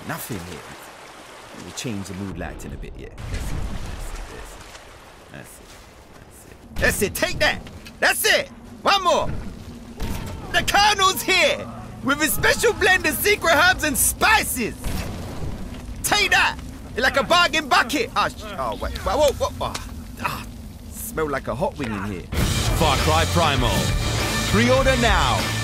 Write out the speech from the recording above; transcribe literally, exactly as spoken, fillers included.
Nothing here. We'll change the mood lighting a bit, yeah. That's it. That's it. That's it. That's it. Take that. That's it. One more. The Colonel's here with his special blend of secret herbs and spices. Take that. It's like a bargain bucket. Oh, oh wait. Whoa, whoa, whoa. Oh, ah, smell like a hot wing in here. Far Cry Primal. Pre-order now.